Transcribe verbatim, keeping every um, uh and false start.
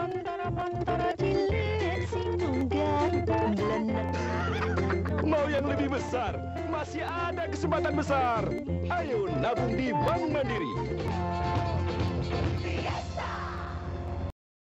Montoro-montoro cilik sing nunggak melenet. Mau yang lebih besar? Masih ada kesempatan besar. Ayo nabung di Bank Mandiri.